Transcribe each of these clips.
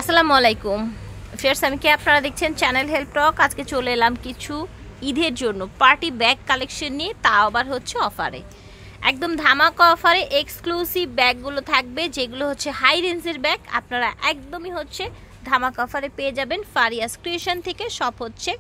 আসসালামু আলাইকুম ফ্রেন্ডস, আমি কি আপনারা দেখছেন চ্যানেল হেল্প টক। আজকে চলে এলাম কিছু ঈদের জন্য পার্টি ব্যাগ কালেকশন নিয়ে, তাও আবার হচ্ছে অফারে, একদম ধামাকা অফারে এক্সক্লুসিভ ব্যাগগুলো থাকবে, যেগুলো হচ্ছে হাই রেঞ্জের ব্যাগ। আপনারা একদমই হচ্ছে ধামাকা অফারে পেয়ে যাবেন ফারিয়াস ক্রিয়েশন থেকে। শপ হচ্ছে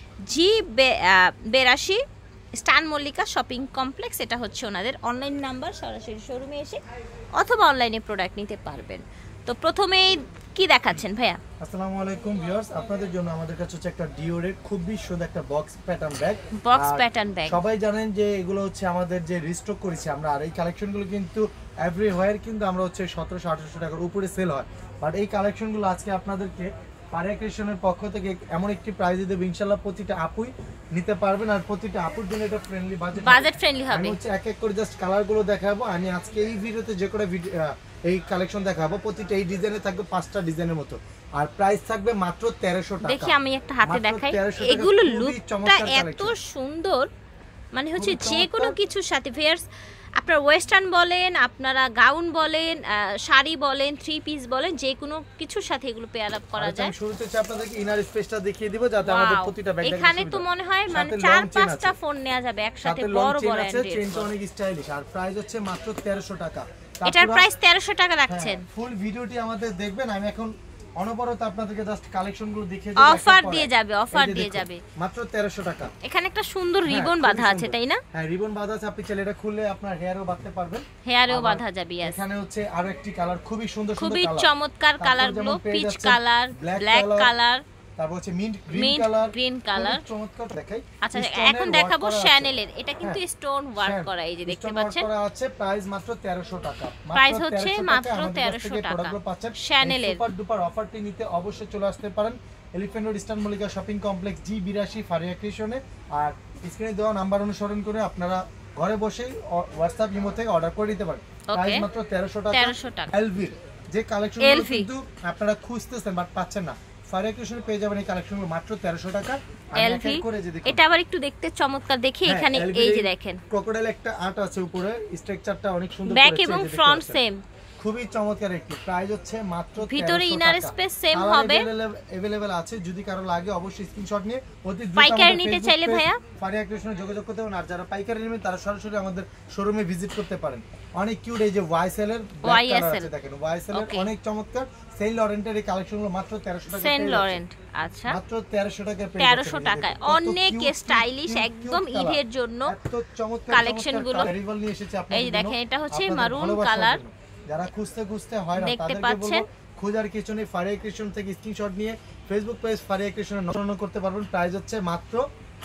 G82 স্টান মল্লিকা শপিং কমপ্লেক্স। এটা হচ্ছে ওনাদের অনলাইন নাম্বার, সরাসরি শোরুমে এসে অথবা অনলাইনে প্রোডাক্ট নিতে পারবেন। তো প্রথমেই কি দেখাচ্ছেন ভাইয়া? আসসালামু আলাইকুম ভিউয়ার্স, আপনাদের জন্য আমাদের কাছে হচ্ছে একটা ডিওরের খুবই সুন্দর একটা box pattern bag. Box pattern bag সবাই জানেন যে এগুলো হচ্ছে আমাদের যে রিস্টক করেছি আমরা, আর এই কালেকশনগুলো কিন্তু এভরিওয়্যার কিন্তু আমরা হচ্ছে 1700-1800 টাকার উপরে সেল হয়। বাট এই কালেকশনগুলো আজকে আপনাদেরকে ফারিয়া ক্রিয়েশনের পক্ষ থেকে এমন একটি প্রাইজে দেব, ইনশাআল্লাহ প্রতিটা আপুই নিতে পারবেন, আর প্রতিটা আপুর জন্য এটা ফ্রেন্ডলি বাজেট ফ্রেন্ডলি হবে। আমি হচ্ছে এক এক করে জাস্ট কালারগুলো দেখাবো। আমি আজকে এই ভিডিওতে যে কোনো এই কালেকশন দেখাবো, প্রতিটা এই ডিজাইনে থাকবে 5টা ডিজাইনের মতো, আর প্রাইস থাকবে মাত্র 1300 টাকা। দেখি আমি একটা হাতে দেখাই, এগুলো লুকটা এত সুন্দর, মানে হচ্ছে যে কোনো কিছুর সাথে ভিউয়ার্স, আপনারা ওয়েস্টার্ন বলেন, আপনারা গাউন বলেন, শাড়ি বলেন, থ্রি পিস বলেন, যে কোনো কিছুর সাথে এগুলো পেয়ার আপ করা যায়। আমি শুরুতে আপনাদেরকে ইনার স্পেসটা দেখিয়ে দিব, যাতে আমাদের প্রতিটা ব্যাগ এখানে তো মনে হয় মানে 4-5টা ফোন নেওয়া যাবে একসাথে, বড় বড় এন্ডের চেনটা অনেক স্টাইলিশ, আর প্রাইস হচ্ছে মাত্র 1300 টাকা। এটার প্রাইস 1300 টাকা রাখছেন। ফুল ভিডিওটি আমাদের দেখবেন, আমি এখন অনবরত আপনাদেরকে জাস্ট কালেকশনগুলো দেখিয়ে দেব। অফার দিয়ে যাবে মাত্র 1300 টাকা। এখানে একটা সুন্দর রিবন বাঁধা আছে, তাই না? হ্যাঁ, রিবন বাঁধা আছে, আপনি চাইলে এটা খুললে আপনার হেয়ারও বাঁধতে পারবেন, হেয়ারেও বাঁধা যাবে। এখানে হচ্ছে আরো একটি কালার খুবই সুন্দর, খুবই চমৎকার কালারগুলো, পিচ কালার, ব্ল্যাক কালার, তারপর হচ্ছে মিন্ট গ্রিন কালার চমৎকার দেখাই। আচ্ছা, এখন দেখাবো শ্যানেলের। এটা কিন্তু স্টোন ওয়ার্ক করা, এই যে দেখতে পাচ্ছেন। করা আছে, প্রাইস মাত্র 1300 টাকা। প্রাইস হচ্ছে মাত্র 1300 টাকা। শ্যানেলের সুপার ডুপার অফারটি নিতে অবশ্যই চলে আসতে পারেন এলিফ্যান্ট রোড স্টান Mallika shopping complex G82 Faria ক্রিয়েশনে। আর স্ক্রিনে দেওয়া নাম্বার অনুসরণ করে আপনারা ঘরে বসেই হোয়াটসঅ্যাপ ইমো থেকে অর্ডার করে নিতে পারেন। প্রাইস মাত্র 1300 টাকা। এলভি যে কালেকশনগুলো কিন্তু আপনারা খুঁজতেছেন বাট পাচ্ছেন না, ফারিয়া ক্রিয়েশনে পেয়ে যাবেন এই কালেকশনগুলো মাত্র 1300 টাকা। এলভি এটা আবার একটু দেখতে চমৎকার, দেখি এখানে এই যে দেখেন ক্রোকোডাইল একটা আর্ট আছে উপরে, স্ট্রাকচারটা অনেক সুন্দর, ব্যাক এবং ফ্রন্ট সেম, খুবই চমৎকার একটি। প্রাইস হচ্ছে মাত্র 1300 টাকা। ভিতরে ইনার স্পেস সেম হবে, अवेलेबल আছে। যদি কারো লাগে অবশ্যই স্ক্রিনশট নিয়ে অতি দ্রুত পাইকারি নিতে চাইলে ভাইয়া ফারিয়া ক্রিয়েশনে যোগাযোগ করতে পারেন, আর যারা পাইকারি নেবেন তারা সরাসরি আমাদের শোরুমে ভিজিট করতে পারেন। অনেক কিউট এই যে ওয়াইএসএল এর ব্ল্যাক কালার আছে, দেখেন ওয়াইএসএল এর অনেক চমৎকার। সেন্ট লরেন্টের এই কালেকশনগুলো মাত্র 1300 টাকা। সেন্ট লরেন্ট, আচ্ছা, মাত্র 1300 টাকায় পেয়ে 1300 টাকায় অনেক স্টাইলিশ, একদম ঈদের জন্য এত চমৎকার কালেকশনগুলো নিয়ে এসেছে আপনাদের। এই দেখেন, এটা হচ্ছে মারুন কালার। যারা খুঁজতে হয় না তাদেরকে বলবো খোঁজার কিছু নেই, ফারিয়া ক্রিয়েশন থেকে স্ক্রিনশট নিয়ে ফেসবুক পেজ ফারিয়া ক্রিয়েশনে নক করতে পারবেন। প্রাইস হচ্ছে মাত্র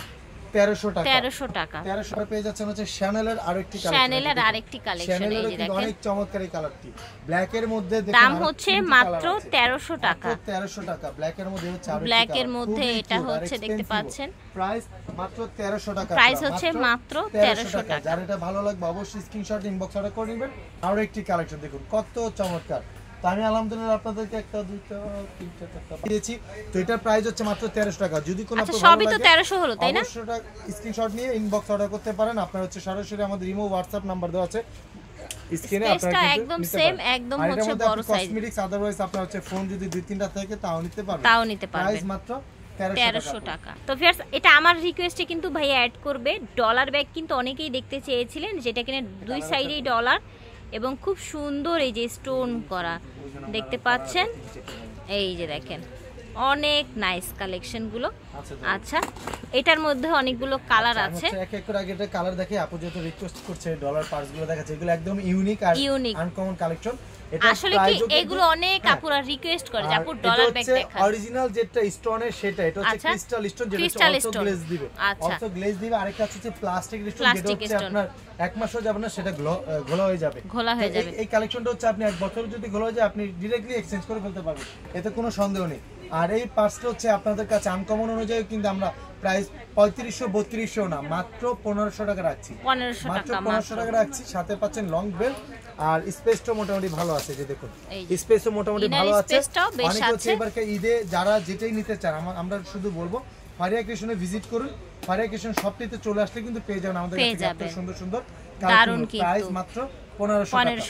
1300 টাকা। 1300 টাকা পেয়ে যাচ্ছেন হচ্ছে শ্যানেলের আরেকটি কালেকশন। এই যে দেখেন অনেক চমৎকার এই কালারটি, ব্ল্যাক এর মধ্যে দাম হচ্ছে মাত্র 1300 টাকা। 1300 টাকা ব্ল্যাক এর মধ্যে হচ্ছে আরেকটি ব্ল্যাক এর মধ্যে এটা হচ্ছে দেখতে পাচ্ছেন। প্রাইস মাত্র 1300 টাকা। প্রাইস হচ্ছে মাত্র 1300 টাকা। যার এটা ভালো লাগবে অবশ্যই স্ক্রিনশট ইনবক্স অর্ডার করে নেবেন। আরেকটি কালেকশন দেখুন কত চমৎকার। তো আমি আলহামদুলিল্লাহ আপনাদেরকে একটা দুইটা তিনটা চারটা দিয়েছি। তো এটার প্রাইস হচ্ছে মাত্র 1300 টাকা। যদি কোনো আপনার সবই তো 1300 হলো, তাই না? 1300 টাকা স্ক্রিনশট নিয়ে ইনবক্স অর্ডার করতে পারেন। আপনারা হচ্ছে সরাসরি আমাদের ইমো হোয়াটসঅ্যাপ নাম্বার দেওয়া আছে স্ক্রিনে, আপনারা একদম সেম, একদম হচ্ছে বড় সাইজ। কসমেটিক্স আদারওয়াইজ আপনারা হচ্ছে ফোন যদি 2-3টা থাকে তাও নিতে পারবেন। প্রাইস মাত্র 1300 টাকা। তো ভিউয়ার্স, এটা আমার রিকোয়েস্টে কিন্তু ভাই অ্যাড করবে। ডলার ব্যাগ কিন্তু অনেকেই দেখতে চেয়েছিলেন, যেটা কিনা দুই সাইডেই ডলার এবং খুব সুন্দর এই যে স্টোন করা দেখতে পাচ্ছেন। এই যে দেখেন অনেক নাইস কালেকশন গুলো। আচ্ছা, এটার মধ্যে অনেকগুলো কালার আছে। এক এক করে আগে এটা কালার দেখে আপু যত রিকোয়েস্ট করছে ডলার পার্টস গুলো দেখাচ্ছে, এগুলো একদম ইউনিক আর আনকমন কালেকশন। আসলে কি এগুলো অনেক আপুরা রিকোয়েস্ট করে যে আপু ডলার ব্যাগ দেখান। অরিজিনাল যেটা স্টোনের সেটা, এটা হচ্ছে ক্রিস্টাল স্টোন, যেটা অটো গ্লেজ দিবে। অটো গ্লেজ দিবে। আরেকটা হচ্ছে প্লাস্টিক স্টোন, যেটা হচ্ছে আপনার এক মাসও যাবে না, সেটা ঘোলা হয়ে যাবে। এই কালেকশনটা হচ্ছে আপনি এক বছর যদি ঘোলা হয়ে যায় আপনি ডাইরেক্টলি এক্সচেঞ্জ করে ফেলতে পারবেন, এতে কোনো সন্দেহ নেই। আর এই পার্টসটা হচ্ছে আপনাদের কাছে আনকমন অনুযায়ী কিন্তু আমরা প্রাইস 3500-3200 না, মাত্র 1500 টাকা রাখছি। মাত্র 1500 টাকা রাখছি। সাথে পাচ্ছেন লং বেল, আর স্পেসটা মোটামুটি ভালো আছে। যে দেখুন স্পেসও মোটামুটি ভালো আছে। অনেকে হচ্ছে এবারকে ঈদে যারা যেটাই নিতে চান, আমরা শুধু বলবো ফারিয়া ক্রিয়েশনে ভিজিট করুন। ফারিয়া ক্রিয়েশন শপটিতে চলে আসলে কিন্তু পেয়ে যাবেন আমাদের কাছে সুন্দর সুন্দর কালেকশন। প্রাইস মাত্র 1500 টাকা।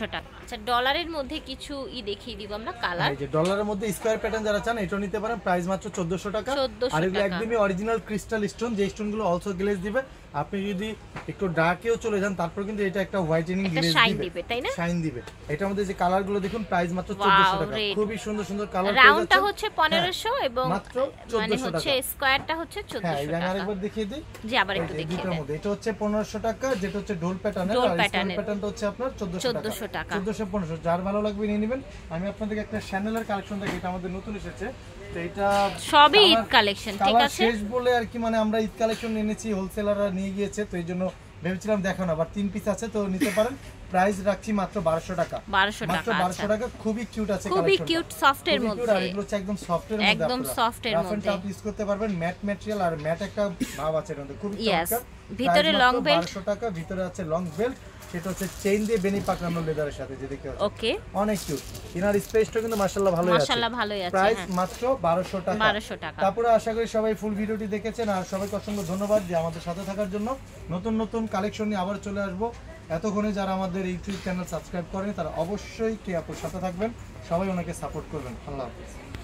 আচ্ছা ডলারের মধ্যে কিছু দেখিয়ে দিব আমরা কালার। এই যে ডলারের মধ্যে স্কয়ার প্যাটার্ন যারা চান এটা নিতে পারেন, প্রাইস মাত্র 1400 টাকা। আর এগুলো একদমই অরিজিনাল ক্রিস্টাল স্টোন, যে স্টোনগুলো অলসো গ্লেজ দিবে। আপনি যদি একটু ডার্কেও চলে যান তারপর কিন্তু এটা একটা হোয়াইটেনিং গ্লেজ দিবে, তাই না? শাইন দিবে। এটার মধ্যে যে কালারগুলো দেখুন, প্রাইস মাত্র 1400 টাকা। খুবই সুন্দর সুন্দর কালার। রাউন্ডটা হচ্ছে 1500 এবং মাত্র 1400 টাকা। স্কয়ারটা হচ্ছে 1400 টাকা। হ্যাঁ, আরেকবার দেখিয়ে দিই। জি আবার একটু দেখিয়ে দেন। এটা হচ্ছে 1500 টাকা, যেটা হচ্ছে ডোল প্যাটার্নের, আর স্কয়ার প্যাটার্নটা হচ্ছে আপনার 1400 টাকা। 1400 যার ভালো লাগবে নিয়ে নেবেন। আমি আপনাদেরকে একটা শ্যানেলের কালেকশন দেখাই, এটা আমাদের নতুন এসেছে। তো এটা সবই ঈদ কালেকশন, ঠিক আছে? শেষ বলে আর কি, মানে আমরা ঈদ কালেকশন এনেছি, হোলসেলাররা নিয়ে গিয়েছে, তো এইজন্য ভেবেছিলাম দেখানো। আবার 3 পিস আছে, তো নিতে পারেন। প্রাইস রাখছি মাত্র 1200 টাকা। মাত্র 1200 টাকা। খুবই কিউট আছে কালেকশন, খুবই কিউট সফটের মধ্যে। আর এগুলো হচ্ছে একদম সফটের মধ্যে, একদম সফটের মধ্যে আপনি ইউজ করতে পারবেন। ম্যাট ম্যাটেরিয়াল আর ম্যাট একটা ভাব আছে এর মধ্যে, খুবই চমৎকার। ভিতরে লং বেল্ট 1200 টাকা। ভিতরে আছে লং বেল্ট, সেটা হচ্ছে চেইন দিয়ে বেনি পাকানো লেদারের সাথে, যে দেখতে পাচ্ছেন। ওকে, অনেক কিউট। ইনার স্পেসটা কিন্তু মাশাআল্লাহ ভালোই আছে, মাশাআল্লাহ ভালোই আছে। প্রাইস মাত্র 1200 টাকা। 1200 টাকা। তারপরে আশা করি সবাই ফুল ভিডিওটি দেখেছেন, আর সবাইকে অসংখ্য ধন্যবাদ যে আমাদের সাথে থাকার জন্য। নতুন নতুন কালেকশন নিয়ে আবার চলে আসবো। এতক্ষণে যারা আমাদের ইউটিউব চ্যানেল সাবস্ক্রাইব করেন তারা অবশ্যই কে আপুর সাথে থাকবেন, সবাই ওনাকে সাপোর্ট করবেন। আল্লাহ হাফেজ।